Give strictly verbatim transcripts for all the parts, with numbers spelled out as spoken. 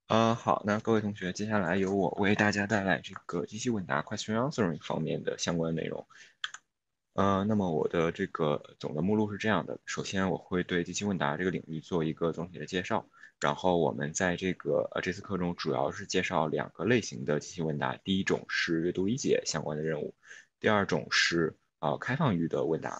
呃，好，那各位同学，接下来由我为大家带来这个机器问答 question answering 方面的相关内容。呃，那么我的这个总的目录是这样的：首先，我会对机器问答这个领域做一个总体的介绍，然后我们在这个呃这次课中主要是介绍两个类型的机器问答，第一种是阅读理解相关的任务，第二种是呃开放域的问答。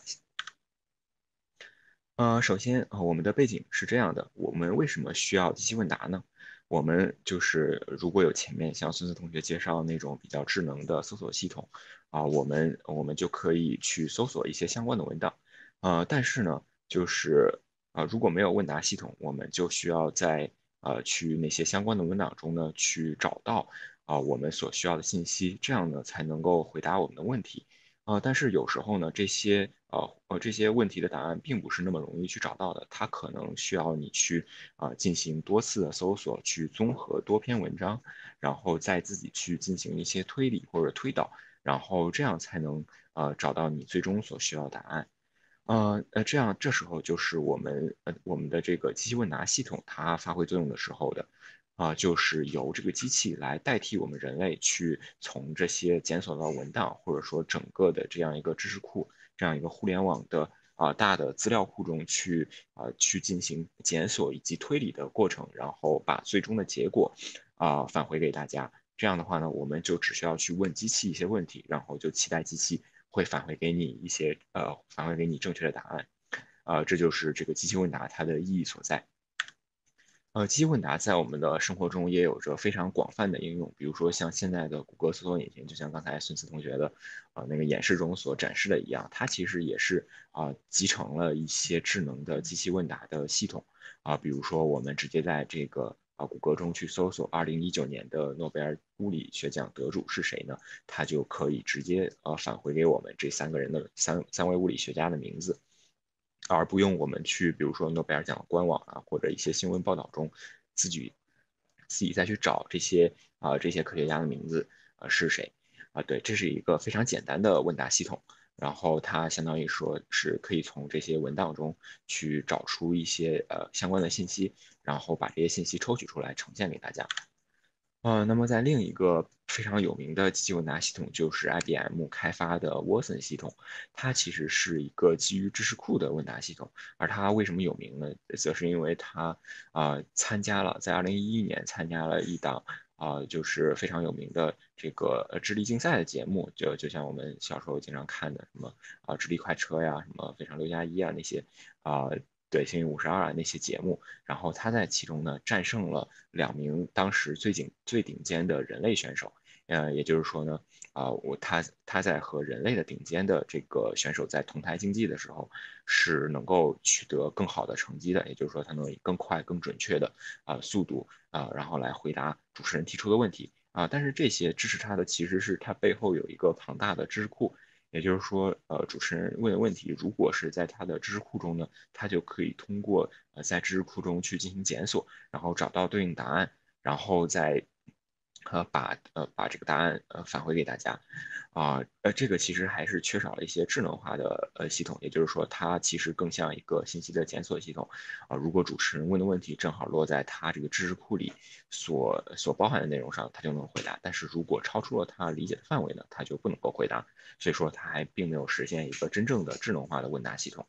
呃，首先，呃，我们的背景是这样的：我们为什么需要机器问答呢？我们就是如果有前面像孙子同学介绍那种比较智能的搜索系统，啊、我们我们就可以去搜索一些相关的文档。呃，但是呢，就是啊、如果没有问答系统，我们就需要在呃去那些相关的文档中呢去找到啊、我们所需要的信息，这样呢才能够回答我们的问题。呃，但是有时候呢，这些呃呃这些问题的答案并不是那么容易去找到的，它可能需要你去啊、呃进行多次的搜索，去综合多篇文章，然后再自己去进行一些推理或者推导，然后这样才能呃找到你最终所需要的答案。呃呃，这样这时候就是我们呃我们的这个机器问答系统它发挥作用的时候的，啊、就是由这个机器来代替我们人类去从这些检索到文档，或者说整个的这样一个知识库，这样一个互联网的啊、大的资料库中去啊、去进行检索以及推理的过程，然后把最终的结果啊、返回给大家。这样的话呢，我们就只需要去问机器一些问题，然后就期待机器会返回给你一些呃返回给你正确的答案。呃，这就是这个机器问答它的意义所在。呃，机器问答在我们的生活中也有着非常广泛的应用，比如说像现在的谷歌搜索引擎，就像刚才孙思同学的呃那个演示中所展示的一样，它其实也是啊、呃集成了一些智能的机器问答的系统啊、比如说我们直接在这个啊、谷歌中去搜索二零一九年的诺贝尔物理学奖得主是谁呢？它就可以直接呃返回给我们这三个人的三三位物理学家的名字。而不用我们去，比如说诺贝尔奖官网啊，或者一些新闻报道中，自己自己再去找这些啊、呃这些科学家的名字呃是谁啊、对，这是一个非常简单的问答系统，然后它相当于说是可以从这些文档中去找出一些呃相关的信息，然后把这些信息抽取出来呈现给大家。呃，那么在另一个非常有名的机器问答系统，就是 I B M 开发的 Watson 系统，它其实是一个基于知识库的问答系统。而它为什么有名呢？则是因为它啊、呃参加了在二零一一年参加了一档啊、呃就是非常有名的这个呃智力竞赛的节目，就就像我们小时候经常看的什么啊、智力快车呀，什么非常六加一啊那些啊。对，幸运五十二啊那些节目，然后他在其中呢战胜了两名当时最顶最顶尖的人类选手，呃，也就是说呢，啊、我他他在和人类的顶尖的这个选手在同台竞技的时候，是能够取得更好的成绩的，也就是说他能以更快、更准确的啊、速度啊、然后来回答主持人提出的问题啊、但是这些支持他的其实是他背后有一个庞大的知识库。也就是说，呃，主持人问的问题，如果是在他的知识库中呢，他就可以通过呃在知识库中去进行检索，然后找到对应答案，然后再呃把呃把这个答案呃返回给大家。啊呃这个其实还是缺少了一些智能化的呃系统，也就是说它其实更像一个信息的检索系统啊、如果主持人问的问题正好落在他这个知识库里所所包含的内容上，他就能回答，但是如果超出了他理解的范围呢，他就不能够回答，所以说它还并没有实现一个真正的智能化的问答系统。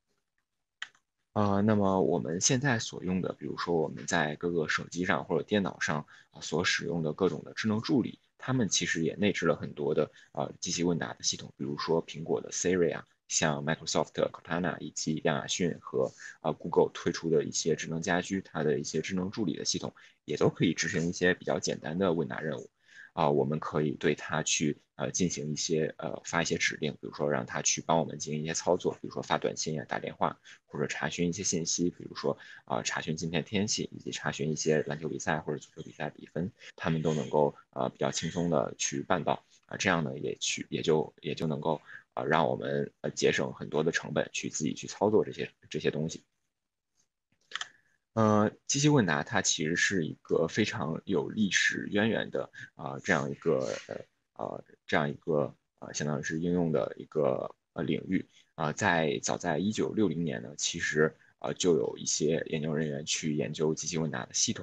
呃，那么我们现在所用的，比如说我们在各个手机上或者电脑上啊所使用的各种的智能助理，它们其实也内置了很多的呃机器问答的系统，比如说苹果的 Siri 啊，像 Microsoft Cortana 以及亚马逊和啊 Google 推出的一些智能家居，它的一些智能助理的系统，也都可以执行一些比较简单的问答任务。啊，我们可以对它去呃进行一些呃发一些指令，比如说让它去帮我们进行一些操作，比如说发短信呀、打电话，或者查询一些信息，比如说啊、呃查询今天天气，以及查询一些篮球比赛或者足球比赛比分，他们都能够呃比较轻松的去办到啊、这样呢也去也就也就能够啊、让我们呃节省很多的成本去自己去操作这些这些东西。呃，机器问答它其实是一个非常有历史渊源的啊、这样一个呃呃这样一个呃相当于是应用的一个呃领域啊、在早在一九六零年呢，其实啊、就有一些研究人员去研究机器问答的系统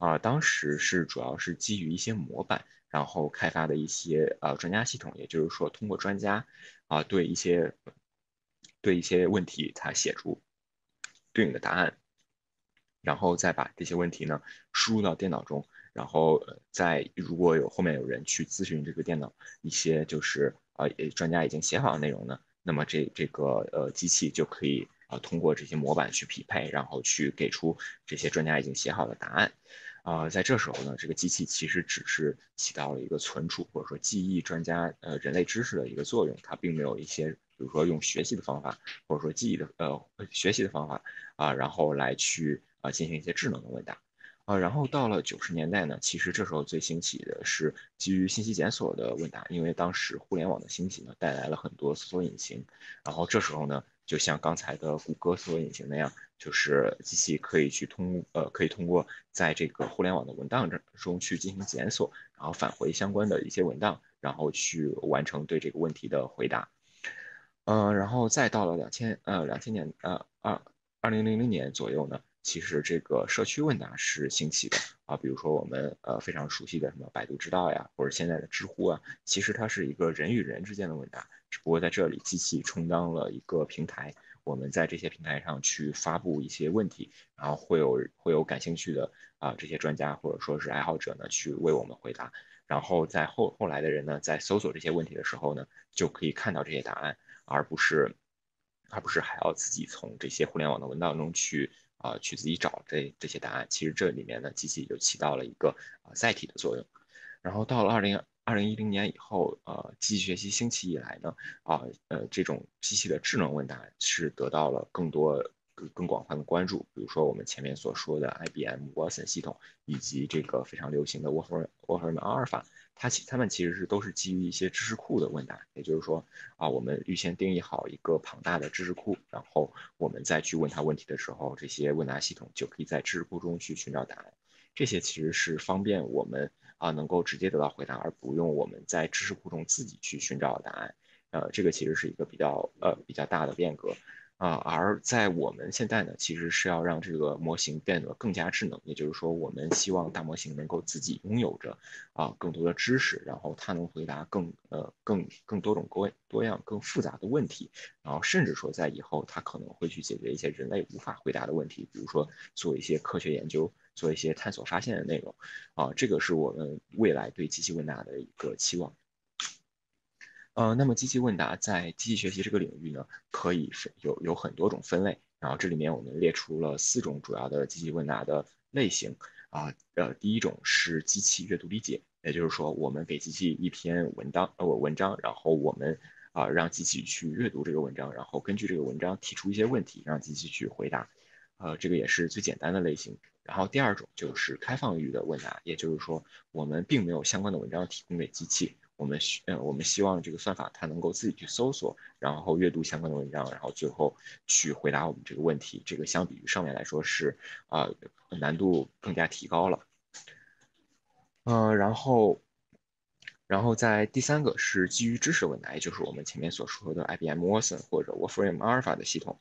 啊、当时是主要是基于一些模板，然后开发的一些呃专家系统，也就是说通过专家啊、对一些对一些问题它写出对应的答案，然后再把这些问题呢输入到电脑中，然后呃再如果有后面有人去咨询这个电脑一些就是呃专家已经写好的内容呢，那么这这个呃机器就可以呃通过这些模板去匹配，然后去给出这些专家已经写好的答案。啊、呃在这时候呢，这个机器其实只是起到了一个存储或者说记忆专家呃人类知识的一个作用，它并没有一些比如说用学习的方法或者说记忆的呃学习的方法啊、然后来去啊、进行一些智能的问答。啊，然后到了九十年代呢，其实这时候最兴起的是基于信息检索的问答，因为当时互联网的兴起呢，带来了很多搜索引擎，然后这时候呢，就像刚才的谷歌搜索引擎那样，就是机器可以去通呃可以通过在这个互联网的文档中去进行检索，然后返回相关的一些文档，然后去完成对这个问题的回答。嗯、呃然后再到了两千呃两千年呃二二零零零年左右呢，其实这个社区问答是兴起的啊，比如说我们呃非常熟悉的什么百度知道呀，或者现在的知乎啊，其实它是一个人与人之间的问答，只不过在这里机器充当了一个平台，我们在这些平台上去发布一些问题，然后会有会有感兴趣的啊这些专家或者说是爱好者呢去为我们回答，然后在后后来的人呢在搜索这些问题的时候呢，就可以看到这些答案。而不是而不是还要自己从这些互联网的文档中去啊、呃去自己找这这些答案。其实这里面呢，机器就起到了一个啊、呃载体的作用。然后到了二零二零一零年以后，呃，机器学习兴起以来呢，啊呃这种机器的智能问答是得到了更多更更广泛的关注。比如说我们前面所说的 I B M Watson 系统，以及这个非常流行的 Wolfram Wolfram 阿尔法，它其它们其实是都是基于一些知识库的问答，也就是说啊，我们预先定义好一个庞大的知识库，然后我们再去问它问题的时候，这些问答系统就可以在知识库中去寻找答案。这些其实是方便我们啊能够直接得到回答，而不用我们在知识库中自己去寻找答案。呃，这个其实是一个比较呃比较大的变革。啊，而在我们现在呢，其实是要让这个模型变得更加智能，也就是说，我们希望大模型能够自己拥有着啊更多的知识，然后它能回答更呃更更多种多多样、更复杂的问题，然后甚至说在以后它可能会去解决一些人类无法回答的问题，比如说做一些科学研究、做一些探索发现的内容，啊，这个是我们未来对机器问答的一个期望。呃，那么机器问答在机器学习这个领域呢，可以分有有很多种分类，然后这里面我们列出了四种主要的机器问答的类型啊，呃，第一种是机器阅读理解，也就是说，我们给机器一篇文章呃文章，然后我们啊、让机器去阅读这个文章，然后根据这个文章提出一些问题，让机器去回答，呃，这个也是最简单的类型。然后第二种就是开放域的问答，也就是说，我们并没有相关的文章提供给机器，我们需呃我们希望这个算法它能够自己去搜索，然后阅读相关的文章，然后最后去回答我们这个问题。这个相比于上面来说是啊、呃难度更加提高了。呃，然后然后在第三个是基于知识问答，也就是我们前面所说的 I B M Watson 或者 Wolfram Alpha 的系统。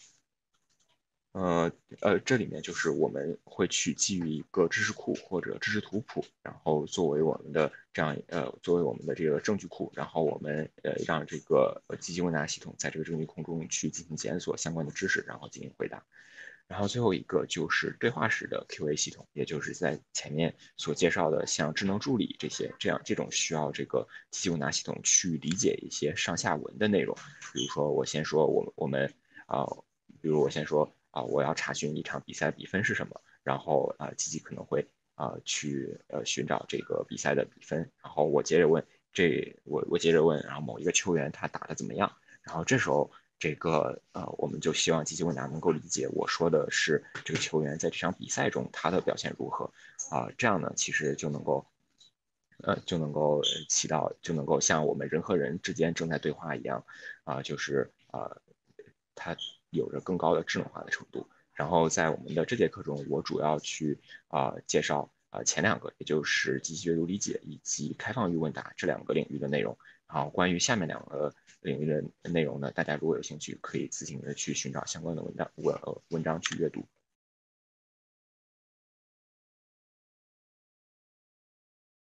呃呃，这里面就是我们会去基于一个知识库或者知识图谱，然后作为我们的这样呃作为我们的这个证据库，然后我们呃让这个呃机器问答系统在这个证据库中去进行检索相关的知识，然后进行回答。然后最后一个就是对话式的 Q A 系统，也就是在前面所介绍的像智能助理这些这样这种需要这个机器问答系统去理解一些上下文的内容，比如说我先说我我们啊、呃比如我先说啊、我要查询一场比赛比分是什么，然后啊、机器可能会啊、去呃寻找这个比赛的比分，然后我接着问这我我接着问，然后某一个球员他打的怎么样，然后这时候这个呃我们就希望机器问答能够理解我说的是这个球员在这场比赛中他的表现如何啊、这样呢其实就能够。呃，就能够起到，就能够像我们人和人之间正在对话一样，啊、就是啊、它有着更高的智能化的程度。然后在我们的这节课中，我主要去啊、介绍啊、前两个，也就是机器阅读理解以及开放域问答这两个领域的内容。然后关于下面两个领域的内容呢，大家如果有兴趣，可以自行的去寻找相关的文章文文章去阅读。